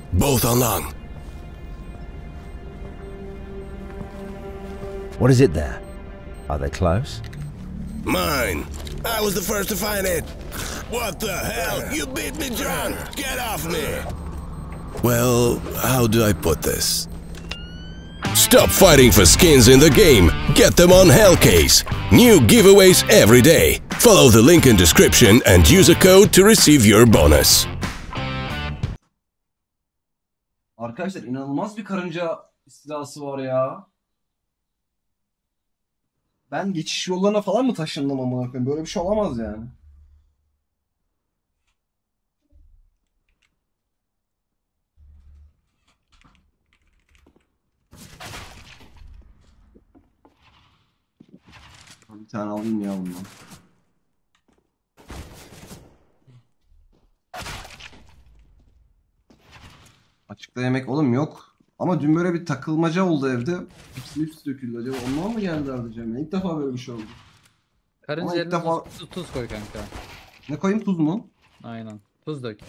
Both on long. What is it there? Are they close? Mine. I was the first to find it. What the hell? You beat me drunk. Get off me. Well, how do I put this? Stop fighting for skins in the game. Get them on Hellcase. New giveaways every day. Follow the link in description and use a code to receive your bonus. Arkadaşlar inanılmaz bir karınca istilası var ya. Ben geçiş yollarına falan mı taşındım amına koyayım? Böyle bir şey olamaz yani. Bir tane alayım ya bundan. Açıkta yemek oğlum yok. Ama dün böyle bir takılmaca oldu evde. Hepsi döküldü acaba. Ondan mı geldiler diyeceğim. İlk defa böyle bir şey oldu. Karınca ilk yerine defa- tuz koy kanka. Ne koyayım, tuz mu? Aynen. Tuz dök.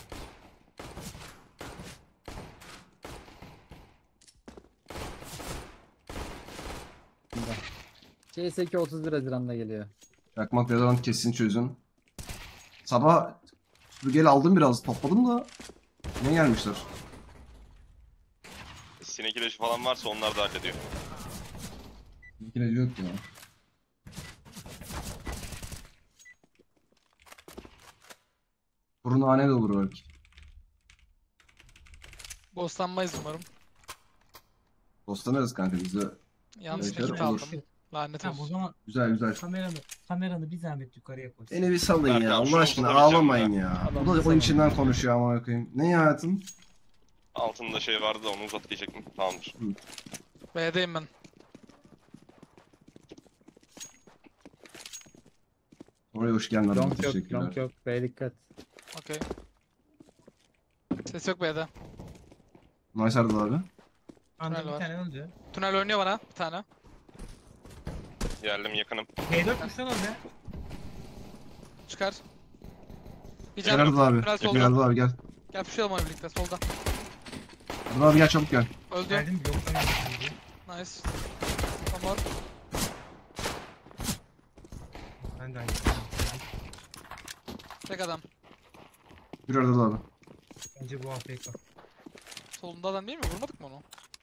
CS2 31 Haziran'da geliyor. Çakmak Valorant kesin çözün. Sabah süpürgeyle aldım, biraz topladım da ne gelmişler? Sinek ilacı falan varsa onlar da hallediyor. İlacı yok ya. Kurunhane de olur belki. Ghostlanmayız umarım. Dostlanırız kanka biz de. Yanlış Evet, nakit olur. aldım. Lanet Tamam o olsun. zaman Güzel güzel. kameranı bir zahmet yukarıya koy. Beni bir salın ya, Erkan, Allah şunu aşkına tutabileceğim ağlamayın ya. ya. Adam Bu da oyun salın. içinden konuşuyor ama koyayım. Ne ya hayatım? Altında şey vardı da onu uzat diyecektim. Tamamdır. B'deyim ben. Oraya hoş geldin abi. Long yok, Teşekkürler. long yok. B'ye dikkat. Okey. Ses yok B'de. Nice Ardıl abi. Anda Tünel bir var. tane öldü. Tünel oynuyor bana bir tane. Geldim yakınım. P4'müş lan orada. Çıkar. Bir Gel can. Ardıl abi. Tünel Gel solda. Ardıl abi gel. Gel puşlayalım onu birlikte solda. Ardıl abi gel, çabuk gel. Öldü. Geldim bloktan geldim. Nice. Tamam. Ben de aynı. Tek adam. Yürü Ardıl abi. Bence bu AFK. Solunda adam değil mi? Vurmadık mı onu?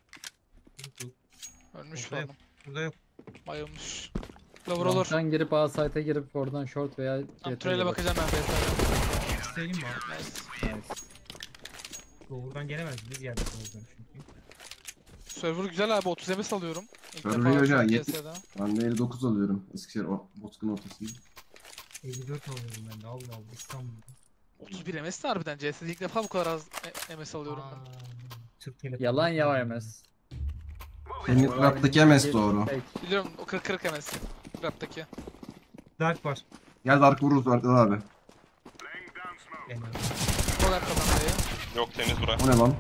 Ölmüş Burada falan. yok. Burada yok. Bayılmış. Lover olur. Long'dan girip A site'e girip oradan short veya Tam CT'ye tünele bak. bakacağım ben B'ye. Söyleyeyim mi abi? Nice. Nice. Doğrudan gelemez. Biz geldik doğrudan çünkü. Server güzel abi 30 MS alıyorum. İlk Server defa hoca, açtım 70. CS'de. Ben de 59 alıyorum. Eskişehir Bozkır'ın ortasında. 54 alıyorum ben de. Allah Allah İstanbul'da. 31 MS de harbiden CS'de ilk defa bu kadar az MS alıyorum ben. Türk Telekom. Yalan ya MS. Senin raptaki MS doğru. Fake. Biliyorum o 40 MS. Rap'taki. Dark var. Gel Dark vururuz Ardıl abi. Yani. Çok arkadan B'ye. Yok temiz bura. O ne lan?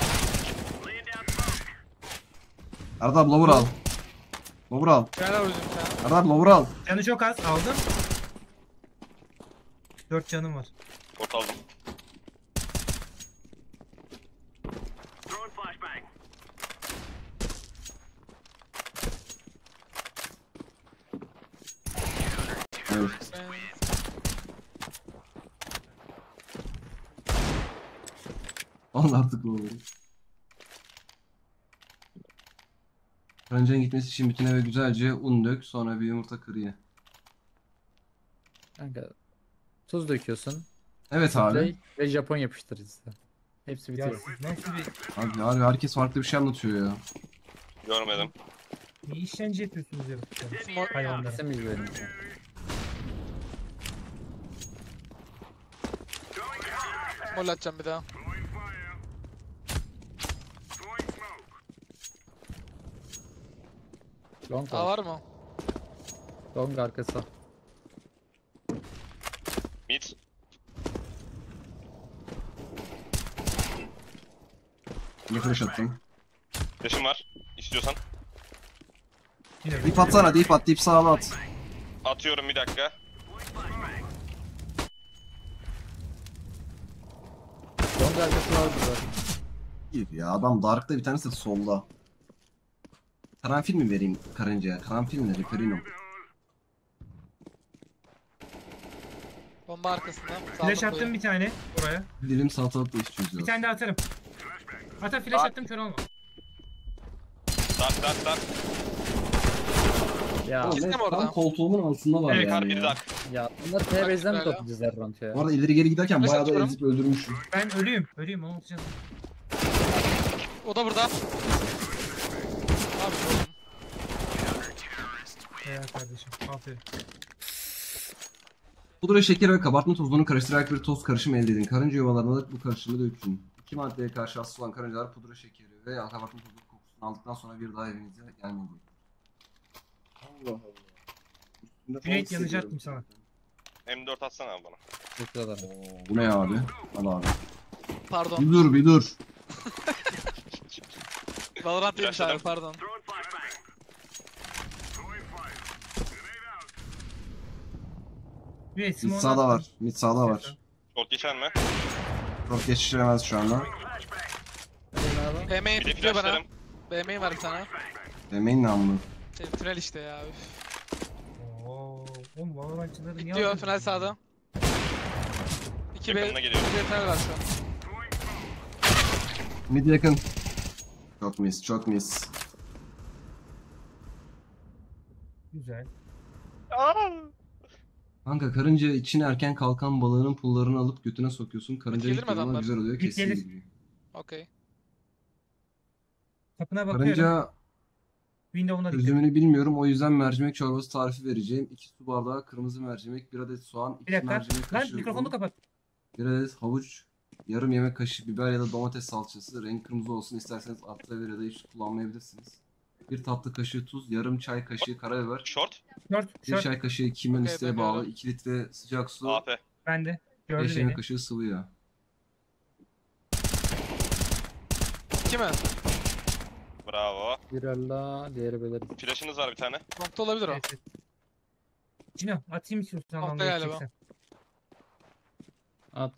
Ardıl abi lower al. Lower al. Tünel var bizim bir tane. Ardıl abi lower al. Canı çok az aldım. 4 canım var. Kort aldım. Evet. Ben... Al artık lower. Karınca'nın gitmesi için bütün eve güzelce un dök, sonra bir yumurta kır ye. Kanka. Tuz döküyorsun. Evet abi. Sprey ve Japon yapıştırıcısı. Hepsi Ya bitiyor. siz nasıl bir Abi herkes farklı bir şey anlatıyor ya. Görmedim. ne işkence yapıyorsunuz ya? Small... Hayvanlara. Bizim ilgilenim. Small atacağım bir daha. Long A var. var mı? Long arkası. Mid. Ne flash attım. Flash'ım var. İstiyorsan. Yine Dip atsana, dip at, dip sağla at. Atıyorum bir dakika. Long arkası var burada. İyi ya, adam Dark'ta, bir tanesi de solda. Karanfil mi vereyim karıncaya? Karanfil ne? Referino. Bomba arkasında. Flash Sağda attım bir tane oraya. Dilim salatalıkla iş Bir çözüyor. tane de atarım. Ata flash Dark. attım kör olma. Dark. Ya Oğlum, Kesin tam orada. koltuğumun altında var Evet, Kar yani biri ya. dark. ya bunları T-Base'den mi Böyle. toplayacağız Errant ya? Bu arada ileri geri giderken Flash bayağı da atıyorum. ezip öldürmüşüm. Ben ölüyüm. Ölüyüm onu atacağım. O da burada. Abi oğlum. Eyvallah kardeşim. Aferin. Pudra şekeri ve kabartma tozunu karıştırarak bir toz karışımı elde edin. Karınca yuvalarına da bu karışımı dökün. İki maddeye karşı hassas olan karıncalar pudra şekeri ve kabartma tozu kokusunu aldıktan sonra bir daha evinize gelmedi. Allah Allah. Üstünde falan Cüneyt hissediyorum. yanacaktım sana. M4 atsana abi bana. Teşekkür ederim. Bu ne ya abi? Al abi. Pardon. Bir dur. Valorant değilmiş abi Yaşadım. pardon. Cüneyt Mid Simon sağda var. Mid sağda var. Short geçer mi? Çok geçiştiremez şu anda. BM'yi Bir de tutuyor bana. flashlarım. BM'yi var bir tane. Demeyin namlu. Şey, tünel işte ya. Üf. Ooo. Oğlum Valorantçıları niye Gidiyor aldın? tünel sağda. 2B Yakınına geliyor. tünel var şu an. Mid yakın. Çok mis. Güzel. Kanka karınca için erken kalkan balığının pullarını alıp götüne sokuyorsun. Karınca Gelir mi yıkılma adamlar? güzel oluyor. Kesin Gelir. gibi. Okey. Kapına bakıyorum. Karınca Window'una dikkat. çözümünü bilmiyorum. O yüzden mercimek çorbası tarifi vereceğim. 2 su bardağı kırmızı mercimek, 1 adet soğan, 2 Bir dakika. mercimek Lan kaşığı mikrofonu un, kapat. 1 adet havuç, yarım yemek kaşığı biber ya da domates salçası. Renk kırmızı olsun. İsterseniz atla ya da hiç kullanmayabilirsiniz. 1 tatlı kaşığı tuz, yarım çay kaşığı karabiber, Short. Short. 1 Short. çay kaşığı kimin Okey, isteğe ben bağlı, görüyorum. 2 litre sıcak su, AP. Bende. Gördü 5 yemek beni. kaşığı sıvı yağ. 2 mi? Bravo. Bir ölla, diğeri belirli. Flash'ınız var bir tane. Nokta olabilir o. Evet, evet. Cino atayım istiyorsan Nokta anlamda galiba. geçeceksen. At.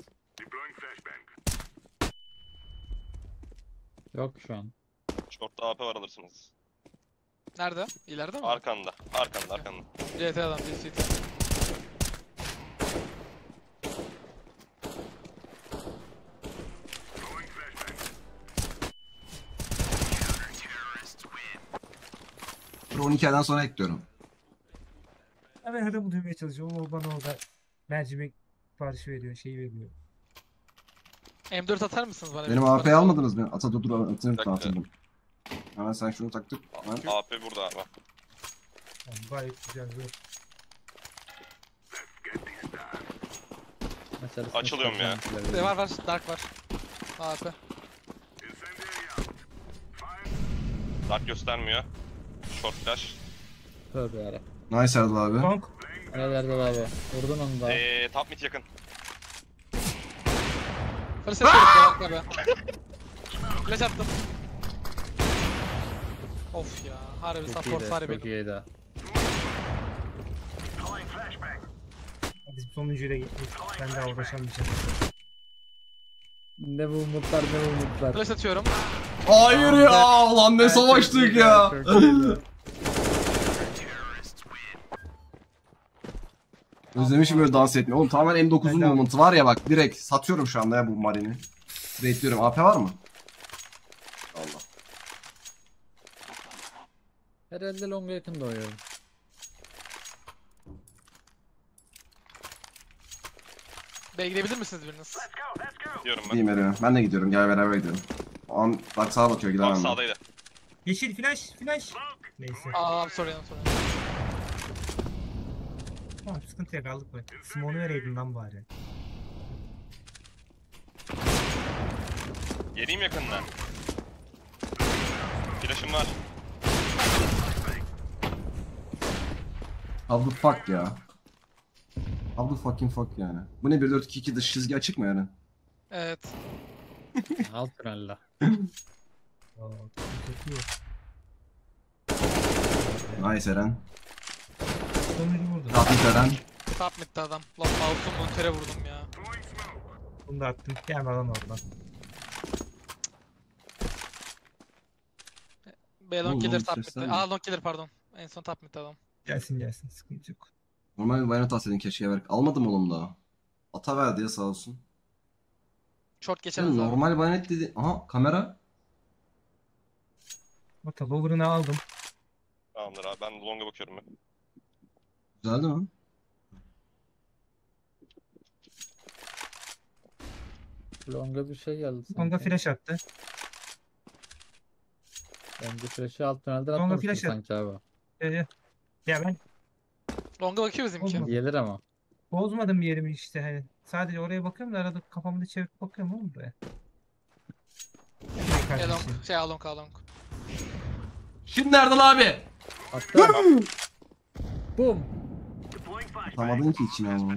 Yok şu an. Short'ta AP var alırsınız. Nerede? İleride mi? Arkanda. Arkanda. CT adam değil CT. Pro 12'den sonra ekliyorum. Ben adamı duymaya çalışıyorum. O bana orada mercimek siparişi veriyor. Şeyi veriyor. M4 atar mısınız bana? Benim Bir AP'yi bana- almadınız mı? Ata dur atayım dakika. atayım. Hemen sen şunu taktık. Hemen. AP burada abi. Yani gayet güzel. Zor. Açarız. Açılıyorum ya. Var Dark var. AP. Dark göstermiyor. Short flash. Tövbe yara. Nice Erdal abi. Long. Nerelerde abi? Vurdun onu da. Top mid yakın. Fırsat veriyorum Dark'la be. Flash attım. Of ya. Harbi Çok support iyiydi. var Çok benim. iyiydi. Bizim sonuncuyla gittik. Ben daha uğraşamayacağım. Ne bu umutlar, ne bu umutlar. Flash atıyorum. Hayır ya lan ne savaştık ya. Çok iyiydi. Özlemişim böyle dans etmeyi. Oğlum tamamen M9'un Ben de movement'ı var ya bak direkt satıyorum şu anda ya bu marini. Trade'liyorum. AP var mı? Allah. Herhalde longa yakın doğuyorum. B'ye gidebilir misiniz biriniz? Diyorum ben. Gideyim Eren. Ben de gidiyorum. Gel beraber gidelim. O an bak sağa bakıyor Tam gidemem ben. sağdaydı. Yeşil flash. Flash. Neyse. I'm sorry. Tamam sıkıntı yok aldık bak. Simone'u vereydin lan bari. Geleyim yakından. Flash'ım var. How the fuck ya. How the fucking fuck yani. Bu ne 1-4-2-2 dış çizgi açık mı Eren? Evet. Alt tünelle. Aa, çok iyi. Nice Eren. Sonuncu vurdu. Tatlı Eren. Top mid'de adam. Lan mouse'um monitör'e vurdum ya. Bunu da attım. Gelme lan oradan. B long Oğlum, gelir oğlum, top sesler mid. mi? A long gelir pardon. En son top mid adam. Gelsin sıkıntı yok. Normal bir bayonet alsaydın keşke verip. Almadım oğlum daha. Ata verdi ya sağ olsun. Short Ya geçemez abi. normal bayonet dedi. Aha kamera. Ota lower'ını aldım. Tamamdır abi ben long'a bakıyorum ben. Güzel değil mi? Longa bir şey geldi sanki. Longa flash attı. Bence flash'ı alt tünelden Longa atmamıştır flash at. sanki abi. Ya ben Long'a bakıyor bizimki. Olmaz. Gelir ama. bozmadım yerimi işte. Hani. Sadece oraya bakıyorum da arada kafamı da çevirip bakıyorum oğlum buraya. A long. Şey A long A long. Şimdi nerede lan abi? Hatta Bum. Tutamadın ki içine ama.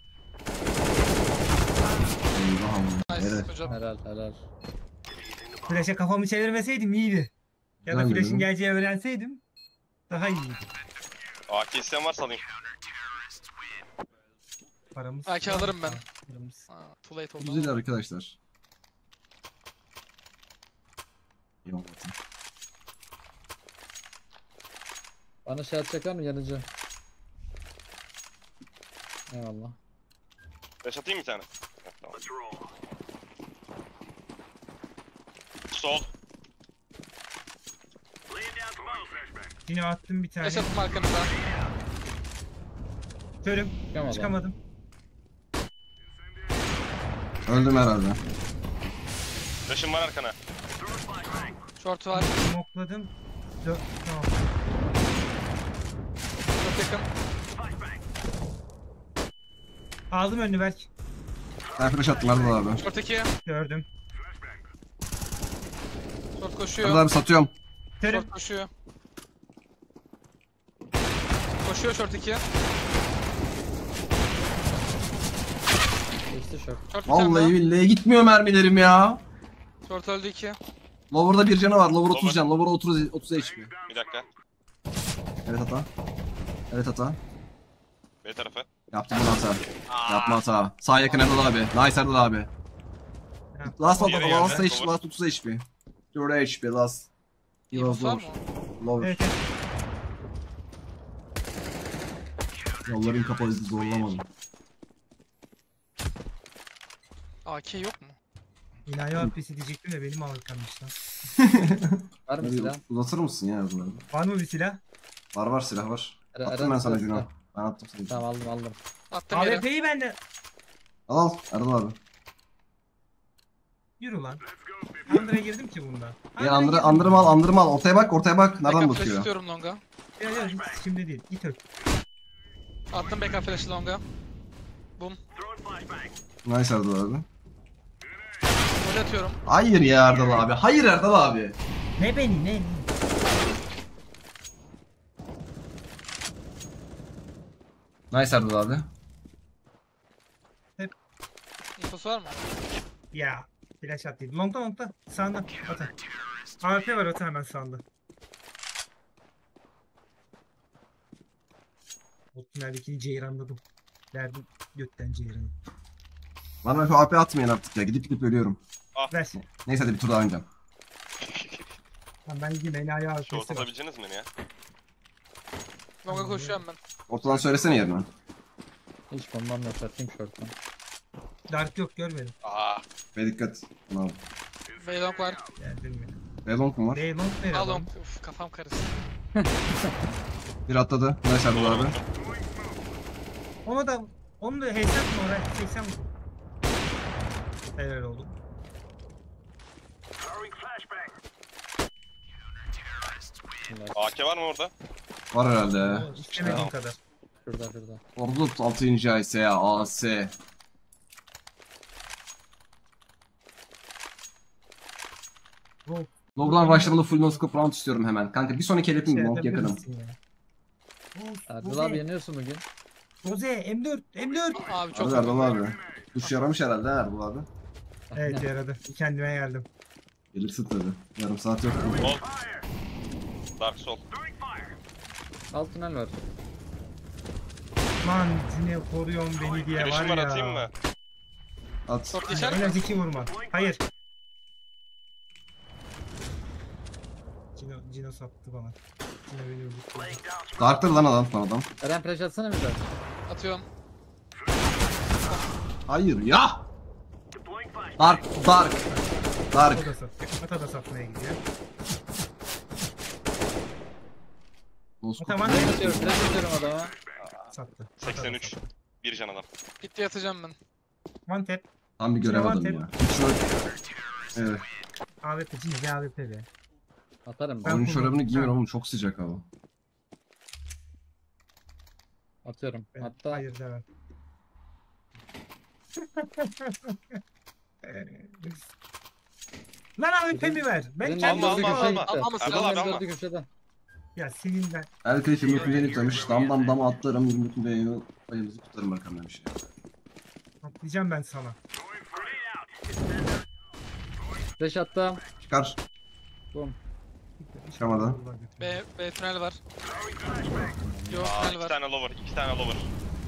Eyvah ama. Nice Evet. hocam. Helal. Flash'e kafamı çevirmeseydim iyiydi. Ya da Güzel flash'in mi? geleceği öğrenseydim daha iyiydi. AK isteyen varsa alayım. Paramız. AK alırım ben. Paramız. Ha, too late oldu. Güzel arkadaşlar. Eyvallah. Bana şey atacak var mı yanıcı? Eyvallah. Flash atayım bir tane. Heh, tamam. Sol. Yine attım bir tane. Flash attım arkanıza. Körüm. Çıkamadım. Çıkamadım. Öldüm herhalde. Flash'ım var arkana. Short var. Smokladım. Tamam. Çok yakın. Aldım önünü Berk. Ben flash attım Erdal abi. Short 2. Gördüm. Short koşuyor. Erdal abi satıyorum. Körüm. Short koşuyor. Koşuyor short 2. Geçti şok. Short bir tane Vallahi daha. billahi gitmiyor mermilerim ya. Short öldü 2. Lower'da bir canı var. Lower 30 Lower. can. Lower 30 HP. Bir dakika. Evet hata. Evet hata. B tarafı. Yaptım bunu hata. Yapma hata. Sağ yakın Erdal abi. Nice Erdal abi. Last Diğeri hata. yerde, Last lower. last 30 HP. 4 HP last. He was İyi var mı? lower. Evet evet. Yolların kapalı zorlamadım. AK yok mu? İlahi hapisi diyecektim de benim alkanmış lan. Var mı silah? Uzatır mısın ya Erdal abi? Var mı bir silah? Var silah var. Eren- Attım ben sana Eren- Cuna. Ben attım sana. Tamam aldım. Attım yere. AWP'yi bende. Al Erdal abi. Yürü lan. Andır'a girdim ki bunda. Gel andırım al. Ortaya bak. Nereden Backup flash bakıyor? istiyorum longa. Ya şimdi değil. Git öl. Attım backup flash'ı longa. Nice Erdal abi. Gol atıyorum. Hayır ya Erdal abi. Hayır Erdal abi. Ne beni ne? Nice Erdal abi. İnfosu var mı? Ya. Flash attıydı. Long'da. Sağında. Ata. AWP var ata hemen sağında. O tüneldekini ceyranladım. Verdim götten ceyranı. Bana şu AP atmayın artık ya. Gidip ölüyorum. Ver. Neyse hadi bir tur daha oynayacağım. Lan ben yine enayi Short AWP'si var. atabileceğiniz mi beni ya? Longa koşuyorum ben. Ortadan söylesene yerine. Hiç bombam yok atayım short'tan. Dark yok görmedim. Aa. Ve dikkat. Tamam. B long var. Geldim mi? Belong mu var? Long ne A adam? long. Uf kafam karıştı. Bir atladı. Nice Erdal abi. Onu da hesap mı oraya? 80 mi? Helal oldu. AK var mı orada? Var herhalde. Oo, İstemediğim kadar. Şurada. Orada tut 6. AS ya. AS. Wow. Lower'dan rush'larında full no scope round istiyorum hemen. Kanka bir sonraki hedefim Şey long yapabilir yakınım. misin ya? Erdal abi yeniyorsun bugün. Roze M4. Abi çok Hadi Erdal abi. Duş yaramış herhalde ha Erdal abi. Evet yaradı. Kendime geldim. Gelirsin tabi. Yarım saat yok. Sol. Dark sol. Alt tünel var. Lan yine koruyorsun beni diye var Girişim var ya. atayım mı? At. Short geçer En mi? az 2 vurma. Hayır. Cino sattı bana. Cino beni öldürdü. Dark'tır lan adam son adam. Eren flash atsana bir daha. Atıyorum. Hayır ya. Dark. Ata da sat. Ata da satmaya gidiyor. Ata Flash bana atıyorum, flash atıyorum adama. sattı. 83. Bir can adam. Gitti yatacağım ben. One tap. Tam bir görev Cino adamı ya. Evet. AWP. Cino AWP be. Atarım Ben ben. Onun kullandım. çorabını giymiyorum oğlum, çok sıcak hava. Atıyorum. Ben- Hatta Hayır demem. Lan AWP mi ver? Ben benim kendim alma, M4'ü alma, köşeye alma. gitti. Alma, Benim alma, M4'ü alma. köşede. Ya senin ben. El keyfi mutluca yüklemiş. Dam atlarım. 20 beğeni payımızı kutlarım bakalım demiş. Atlayacağım ben sana. Flash attım. Çıkar. Bum. Çıkamadı. B tünel var. Yok Aa, tünel 2 var. tane lower. 2 tane lower.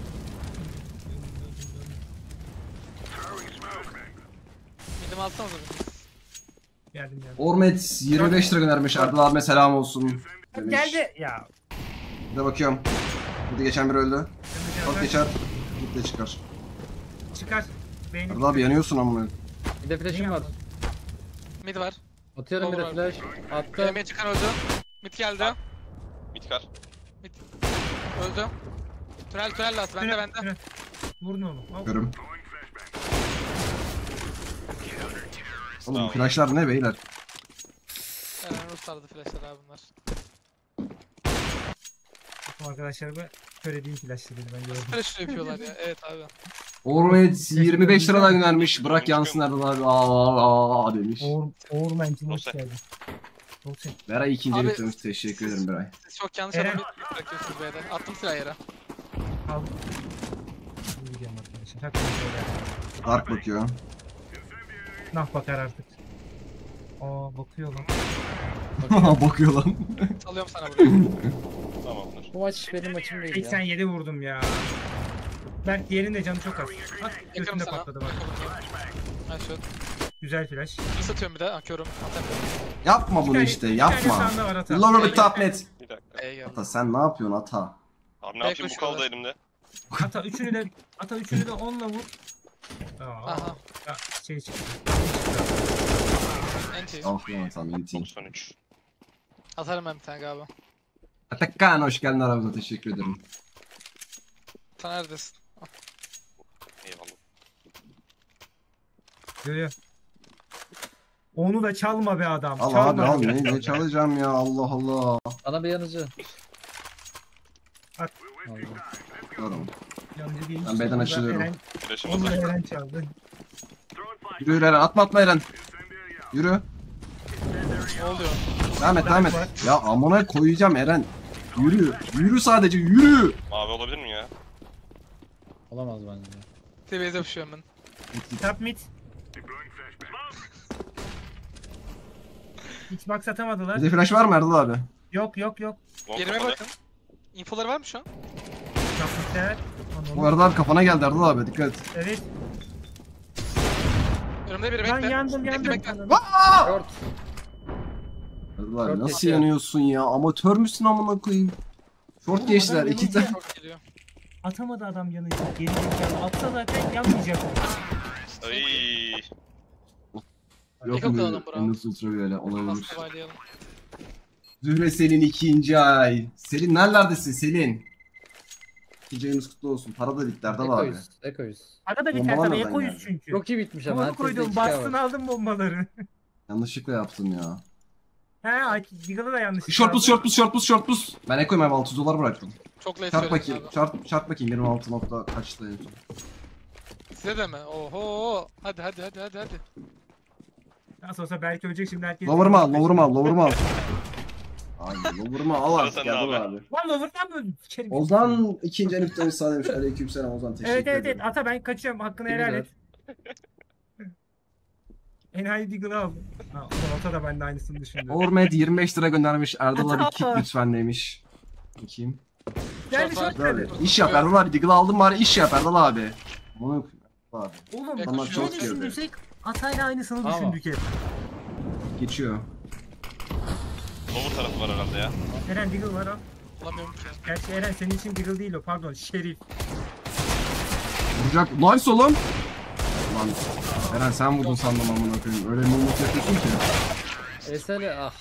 Midim alsanıza bir. Geldim. Ormet 25 lira göndermiş. Erdal abime selam olsun demiş. Geldi. Ya. Bir de bakıyorum. Burada geçen biri öldü. Bak geçer. Git de çıkar. Çıkar. Beyni. Erdal abi yanıyorsun amına. Bir de flash'im var. Mid var. Atıyorum bir de Olur. flash. Attım. BM'ye çıkan öldü. Mid geldi. Mitkar. Öldü. Tünel last. Bende. Vurun onu. Al. Görüm. Oğlum bu flashlar ne beyler? Eren Rus sardı flashlar abi bunlar. Arkadaşlarıma söylediğim flashları ben gördüm. Flash yapıyorlar ya. Evet abi. Ormet 25 lira da göndermiş. Bırak yansın Erdal abi. Aa demiş. Ormancın hoş Dosya. geldin. Dosya. Beray ikinci Abi- lütfemiş. Teşekkür ederim Beray. Siz çok yanlış Eren. adam bırakıyorsunuz B'de. Attım silah yere. Al. Şimdi gidiyorum arkadaşlar. Hakkını söyle. Dark bakıyor. Nah bakar artık. Aa bakıyor lan. Bakıyor lan. Salıyorum sana burayı. Tamamdır. Bu maç benim maçım değil ya. 87 vurdum ya. Berk diğerinin de canı çok az. At Yakırım götünde sana. patladı bak. Ha şu. Güzel flash. Bir satıyorum bir de. Akıyorum. Atamıyorum. Yapma bunu işte, Bir yapma. tane sağında var ata. Lower bir top net. Bir dakika. B'ye geldim. Ata sen ne yapıyorsun ata? Abi ne yapayım, bu kaldı elimde. Ata üçünü de 10'la vur. Aa, Aha. ya, şey çıktı. Enti. Ah lan atam intim. 93. Atarım ben bir tane galiba. Atakan hoş geldin aramıza, teşekkür ederim. Sen neredesin? Eyvallah. Görüyor. Onu da çalma be adam. Al çalma abi al, be. ne çalacağım ya, Allah Allah. Bana bir yanıcı. At. Aldım. Diyorum. Yancı değil. Ben B'den açılıyorum. Flash'ım Onu da hazır. Eren çaldı. Yürü Eren, atma Eren. Yürü. Ne oluyor? Devam et. Ya amına koyacağım Eren. Yürü. Yürü sadece yürü. Mavi olabilir mi ya? Olamaz bence. TV'de yapışıyorum ben. Top mid. Xbox atamadılar. Bir de flash var mı Erdal abi? Yok. Long Yerime kapalı. bakın. Infoları var mı şu an? Tapmışlar. Bu Erdal abi kafana geldi Erdal abi, dikkat et. Evet. Önümde biri Ben bekle. yandım. Bekle. Short. Erdal abi Short nasıl geçiyor. yanıyorsun ya? Amatör müsün amına koyayım? Short geçtiler adam iki tane. Çok geliyor. Atamadı adam yanıyla. Geri zekalı. Atsa zaten yanmayacak. Ay. Yok Yok mu? adam bravo. Endus Ultra böyle olabilir. Nasıl bağlayalım? Zühre Selin ikinci ay. Selin nerelerdesin Selin? İkinci ayımız kutlu olsun. Para da bitti Erdal abi. Ekoyuz. Ekoyuz. Arada bir Bombalar tane nereden ekoyuz geldi? çünkü. Çok iyi bitmiş ama. Bomba koydum. Bastını aldım bombaları. Yanlışlıkla yaptım ya. He, Diggle'ı da yanlış. Short bus. Ben ekoyum abi, 600 dolar bıraktım. Çok late Çarp söyledin bakayım. abi. Çarp bakayım 26 nokta kaçtı en son. Size de mi? Oho. Hadi. Nasıl olsa belki ölecek şimdi herkes. Lower'ımı al. Ay lower'ımı al Sıra artık sende Erdal abi. abi. Lan Lower'dan mı? Sikerim. Ozan ikinci eniften müsaade demiş. Aleykümselam Ozan, teşekkür Evet. ederim. Ata ben kaçıyorum. Hakkını Ne helal güzel. et. Enayi Diggle'ı al. Ha, Ata da ben de aynısını düşündüm. Ormed 25 lira göndermiş. Erdal abi Ata. kick lütfen demiş. Bakayım. Geldi Short short var. geldi. Abi, iş yap Erdal abi. Diggle aldım bari, iş yap Erdal abi. Bunu abi. Oğlum Bak, Tamam, şu çok an- şöyle iyi. düşündüysek Atay'la aynısını Tamam. düşündük hep. Geçiyor. Lower tarafı var herhalde ya. Eren Deagle var al. Bulamıyorum ki. Gerçi Eren senin için Deagle değil o, pardon Şerif. Vuracak. Nice oğlum. Lan Eren sen vurdun sandım amına koyayım. Öyle mumluk yapıyorsun ki. Esele ah.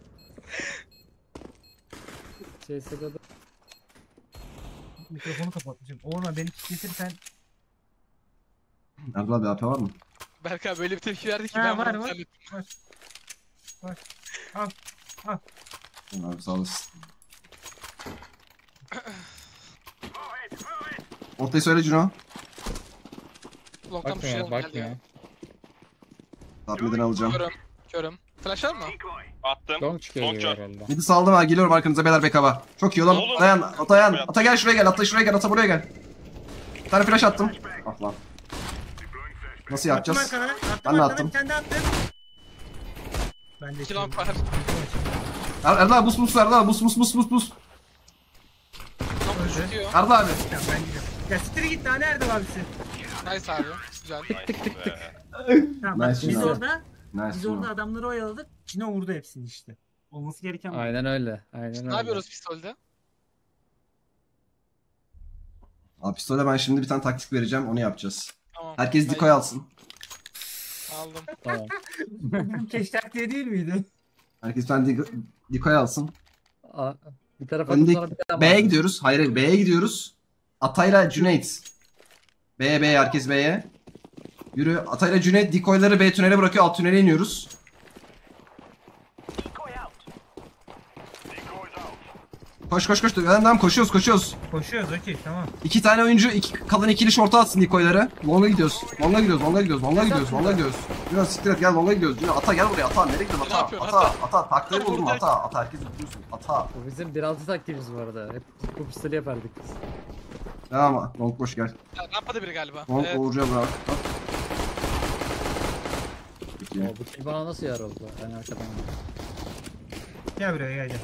CSGO'da Mikrofonu kapatmışım. Oğlum beni kilitletirsen. Erdal abi AP var mı? Berk abi böyle bir tepki verdi ki Ha, ben var, bunu var. zannettim. Abi sağ olasın. Ortayı söyle Cino. Long'dan bir şey bakmıyor geldi bakmıyor. ya. Tatmiden alacağım. Körüm. Flash var mı? Attım. Long çıkıyor Long gibi kör. herhalde. Midi saldım ha, geliyorum arkanıza beyler bekaba. Çok iyi oğlum. Oğlum. Dayan, Atayan. Ata gel şuraya gel, Ata şuraya gel, Ata buraya gel. Bir tane flash attım. Ah lan. Nasıl Attım yapacağız? arkana. Ben de arkana, attım. Bir tane daha attım. Ben de 2 long var. Erdal abi bus ver lan, bus. Long düşüyor. Erdal abi. Ya ben gidiyorum. Ya siktir git daha, nerede abisi? Nice abi. Güzel. Nice be. Tamam bak, Nice biz Cino. orada Nice biz adamları oyaladık. Cino vurdu hepsini işte. Olması gereken bu. Aynen öyle. Aynen öyle. Ne yapıyoruz pistolde? Abi pistole ben şimdi bir tane taktik vereceğim, onu yapacağız. Tamam. Herkes Hayır, decoy alsın. Aldım. Tamam. Bu keştak diye değil miydi? Herkes bir tane decoy alsın. Aa, bir tarafa Önde sonra bir tane B'ye var. gidiyoruz. Hayır, B'ye gidiyoruz. Atayla Cüneyt. B'ye herkes B'ye. Yürü. Atayla Cüneyt decoyları B tünele bırakıyor. Alt tünele iniyoruz. Koş. Devam koşuyoruz. Koşuyoruz, okey, tamam. İki tane oyuncu kalan ikili şorta atsın decoyları. Long'a gidiyoruz. Longa gidiyoruz. Biraz siktir et, gel Long'a gidiyoruz. Yürü, Ata gel buraya. Ata nereye gidiyorsun? Ne yapıyorsun? Ata taktiği buldum. Ata herkes biliyorsun. Ata. Bu bizim 1.6 taktiğimiz bu arada. Hep bu pistoli yapardık biz. Tamam. Long boş gel. Ya, rampada biri galiba. Long Evet. Uğur'ca bırak. Peki. Oo, bu kill bana nasıl yar oldu? Ben arkadan. Gel buraya gel.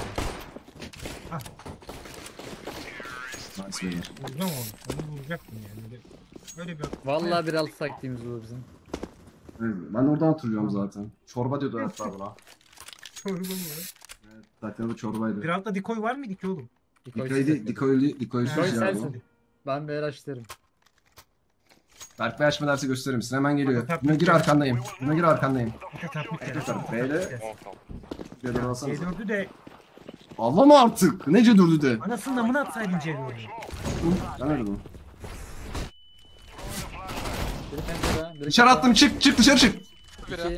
Nice beyler. Vuracağım onu. Onu vuracaktım yani. Böyle bir... Vallahi 1.6 taktiğimiz bu bizim. Ben oradan oturuyorum zaten. Çorba diyordu hatta buna. Çorba mı? Evet, zaten o çorbaydı. Bir altta decoy var mıydı ki oğlum? Dikoy'suz Decoy ya bu. sensin. Ben bir araştırırım. Berk Bey açma dersi gösterir misin? Hemen geliyor. Tabii. Buna gir arkandayım. Ata taplık gel. Beyle. Bir de alsanıza. C4'ü de Allah'ım artık. Nece durdu de. anasının amına atsaydın C4'ü. Ben öyle bu. Biri pencere, biri Dışarı kapı. attım, çık dışarı çık. Biri. İki.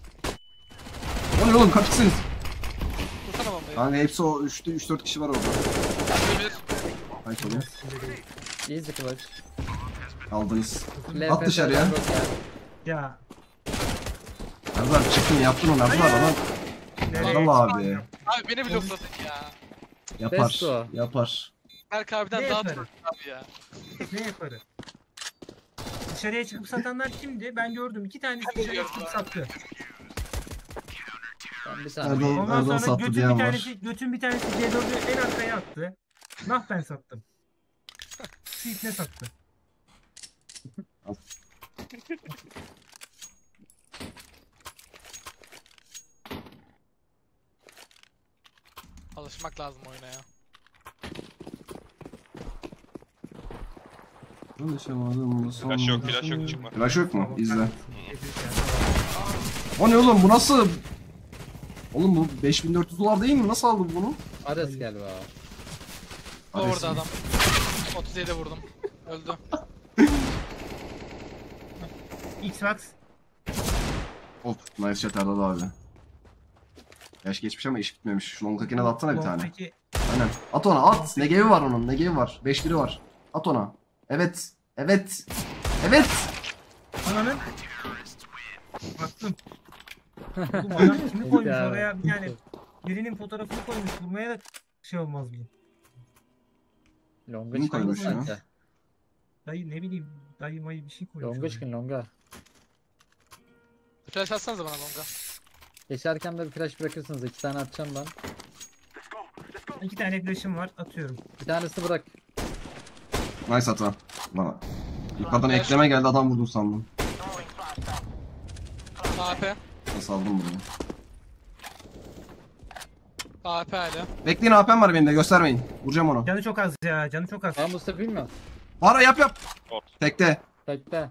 O ne oğlum, kaç kişisiniz? Vursana bombayı. Kanka hepsi o 3-4 kişi var orada. Bir. Hayır oğlum. Easy clutch. Aldınız. LFP At dışarıya. Dangote ya. Ya. Erdal çıktın, yaptın onu Erdal bana. Nereye? Erdal abi. Abi beni blokladın ya. Yapar. Besto. Yapar. Berk abiden Ne daha yaparım? troll abi ya. Ne yaparı? Dışarıya çıkıp satanlar kimdi? Ben gördüm. 2 tanesi dışarıya çıkıp sattı. Ben bir saniye. Erdal, Ondan Erdal sonra sattı götün diyen bir var. tanesi, C4'ü en arkaya attı. Nah ben sattım. Şu ne sattı? Alışmak lazım oyuna ya. Flash yok çıkma. Flash yok mu? İzle. O ne oğlum, bu nasıl? Oğlum bu 5400 dolar değil mi? Nasıl aldın bunu? Ares galiba. Orada adam. 37 vurdum. Öldü. Xbox. Of, nice shot Erdal abi. Yaş geçmiş ama iş bitmemiş. Şu long'takine de atsana bir tane. Peki. Aynen. At ona, at. Negevi var onun, negevi var. 5-1'i var. At ona. Evet. Ananın. Baktım. Oğlum adam kimi koymuş Ya. oraya, yani birinin fotoğrafını koymuş. Vurmaya da şey olmaz mı? Longa Kim çıkın koymuş ya? sanki. Dayı ne bileyim, dayı mayı bir şey koymuş. Longa oraya. çıkın longa. Flash atsanıza bana longa. Geçerken de bir flash bırakırsınız. 2 tane atacağım ben. 2 tane flash'ım var, atıyorum. Bir tanesini bırak. Nice hata. Bana. Yukarıdan ekleme geldi, adam vurdum sandım. AP. Nasıl aldım bunu? AP hala. Bekleyin, AP'm var benim de, göstermeyin. Vuracağım onu. Canı çok az ya. Canı çok az. Ben Mustafa bilmiyorum. Para yap. Short. Tekte. Tekte.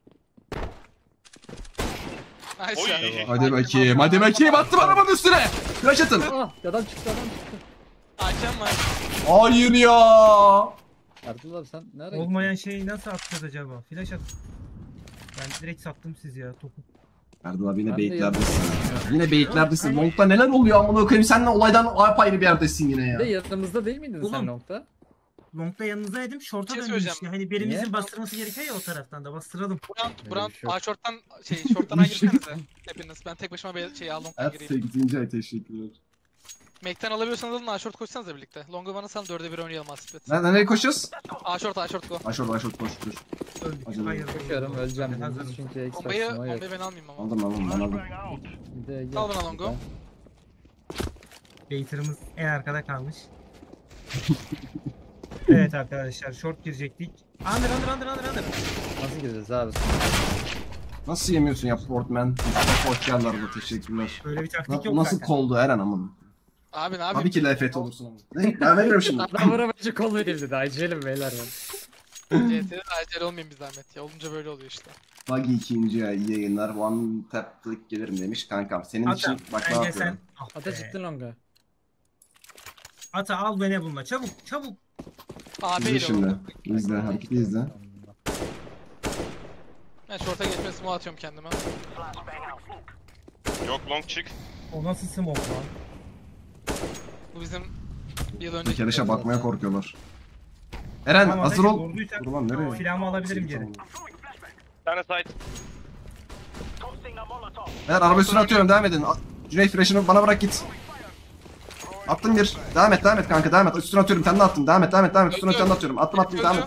Nice Oy. ya. Hadi bakayım. Attım arabanın üstüne. Flash atın. Ah adam çıktı adam çıktı. Hakem var. Hayır ya. Erdal abi sen nereye Olmayan şeyi nasıl atacağız acaba? Flash at. Ben direkt sattım siz ya topu. Erdal abi yine Ben de baitlerdesin. Yine baitlerdesin. Long'da neler oluyor amına koyayım? Sen de olaydan apayrı bir yerdesin yine ya. Bir de yanımızda değil miydin sen Oğlum. nokta? Long'da yanınızdaydım. Short'a Bir şey döndüm söyleyeceğim. işte. Hani birimizin Niye? bastırması gerekiyor ya o taraftan da. Bastıralım. Brand bir şey yok. A short'tan short'tan girsenize. Hepiniz. Ben tek başıma long'dan gireyim. 8. ay teşekkürler. Mac'ten alabiliyorsanız alın, A short koşsanıza birlikte. Long'u bana salın, 4'e 1 oynayalım Aspet. Nereye koşuyoruz? A short go. Aşağı koş. Öldük. Acele Hayır. Koşuyorum öleceğim. Ben hazırım. Çünkü ekstra Bombayı smoke yok. ben almayayım ama. Aldım ben aldım. Bir de gel. Al bana longu. Baiter'ımız en arkada kalmış. Evet arkadaşlar short girecektik. Under. Nasıl gireceğiz abi? Nasıl yemiyorsun ya Portman? Hoş geldin arada, teşekkürler. Böyle bir taktik yok Nasıl zaten. koldu Eren amın? Abi ne Tabii yapayım? ki lafet olursun ama. Ne? Ben veririm şimdi. Adam vuramaca kol verildi daha içelim beyler ben. CT'de acele olmayayım bir zahmet ya. Olunca böyle oluyor işte. Buggy 2. ay iyi yayınlar. One tap click gelirim demiş kankam. Senin Ata, için bak ne bence yapıyorum. sen... Ah Ata be. çıktın longa. Ata al beni bununla. Çabuk. AB İzle ile şimdi. oldu. İzle, hareketi izle. Ben short'a geçmesi mu atıyorum kendime. Yok long çık. O nasıl smoke lan? Bu bizim bir yıl Bir önceki. kere bakmaya korkuyorlar. Eren Tamam, hazır hadi ol. vurduysak Dur lan nereye? silahımı alabilirim geri. Bir tane side. Eğer araba üstüne atıyorum, devam edin. Cüneyt flash'ını bana bırak git. Attım bir. Devam et kanka, devam et. Üstüne atıyorum, sen de attın. Devam et. Üstüne sen de atıyorum. Attım, devam et.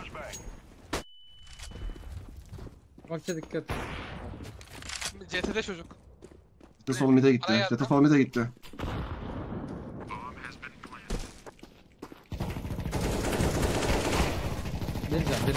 Bakça dikkat. CT'de çocuk. Jete sol mid'e gitti. Araya Jete sol mid'e gitti. Vereceğim.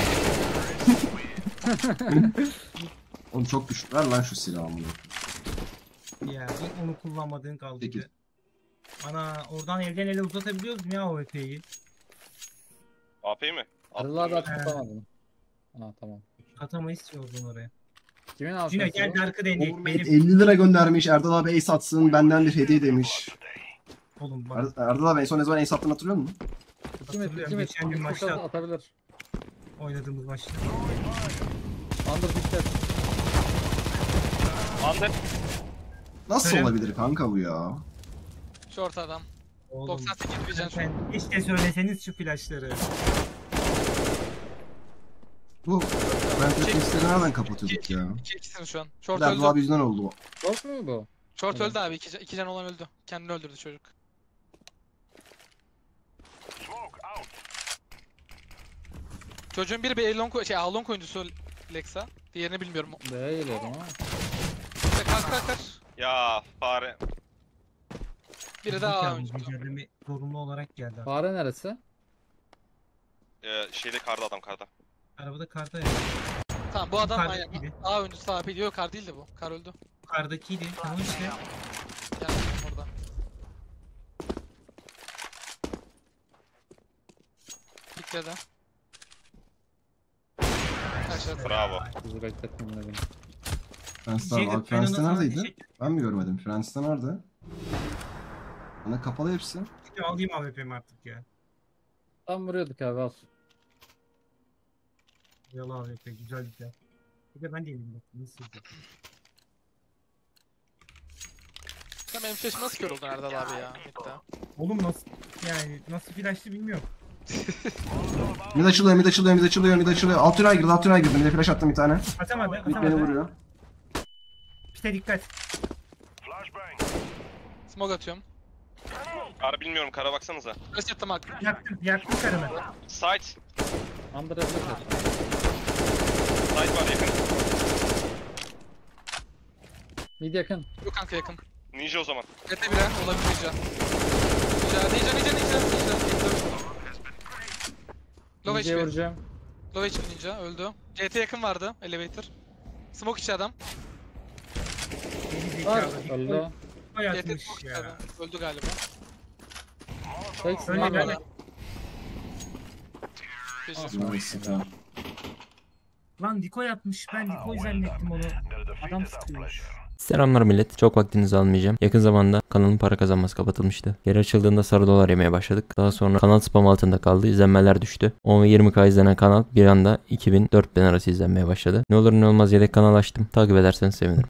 Oğlum çok güçlü. Ver lan şu silahı amına. Ya bir onu kullanmadığın kaldı. Peki. Ana oradan elden ele uzatabiliyoruz mu ya o epey'i? AP mi? Erdal abi Attım. atamadım. Ha tamam. Atamayız ki oradan oraya. Kimin altı? Cino gel Dark'ı deneyelim. Benim Benim 50 lira göndermiş. Erdal abi ace atsın. Benden bir hediye demiş. oğlum bak. Erdal abi en son ne zaman ace attığını hatırlıyor musun? Hatırlıyorum, geçen gün maçta atabilir. Oynadığımız maçta. Under dikkat. Under. Nasıl Söyle. olabilir kanka bu ya? Short adam. Oğlum 98 bir can short. sen işte söyleseniz şu flashları. Bu ben testleri nereden kapatıyorduk ya? 2-2'sin şu an. Short Erdal öldü. abi yüzünden oldu bu. Yok mu bu? Short öldü abi. 2 can olan öldü. Kendini öldürdü çocuk. Çocuğun biri bir A long oyuncusu Lexa. Diğerini bilmiyorum. B'ye geliyorum ama. İşte kalk. Ya fare. Biri de A oyuncusu. Güncelleme zorunlu olarak geldi. Fare neresi? Şeyde karda adam karda. Arabada karda ya. Tamam bu adam Yukarıdaki aynen. gibi. A oyuncusu abi diyor. Kar değildi bu. Kar öldü. Kardakiydi. Tamam işte. Geldi orada. Pikledi. Aşağıda. Bravo. Bizi bekletmeyin dedim. Fransızlar Jacob, abi. Fransız'ta ben ona neredeydi? teşekkür- Ben mi görmedim? Fransız'ta nerede? Bana kapalı hepsi. Alayım AWP'mi artık ya. Tam vuruyorduk abi al. Yalı AWP güzel güzel. Bir de ben de elimde. Nasıl? Sen benim flash'ım nasıl kör oldun Erdal abi ya? Mid'de. Oğlum nasıl yani nasıl flash'tı bilmiyorum. Mid açılıyor. Altına girdi. Bir de flash attım bir tane. Atamadı. Mid beni vuruyor. Pite dikkat. Smoke atıyorum. Kar bilmiyorum, kara baksanıza. Flash attım bak. Yaktım karını. Side. Under evde kaç. Side var yakın. Mid yakın. Yok kanka yakın. Ninja o zaman. Ete bile olabilir Ninja. Ninja. Low Ninja'ya HP. vuracağım. Low HP Ninja öldü. CT yakın vardı. Elevator. Smoke içi adam. Geri Var. zekalı. Öldü. CT Hayatmış smoke içi ya. adam. Öldü galiba. Tek Öyle Bak böyle. bana. Peşin. Lan Diko yapmış. Ben Diko zannettim onu. Adam sıkıyormuş. Selamlar millet. Çok vaktinizi almayacağım. Yakın zamanda kanalın para kazanması kapatılmıştı. Geri açıldığında sarı dolar yemeye başladık. Daha sonra kanal spam altında kaldı. İzlenmeler düştü. 10 ve 20K izlenen kanal bir anda 2000-4000 arası izlenmeye başladı. Ne olur ne olmaz yedek kanal açtım. Takip ederseniz sevinirim.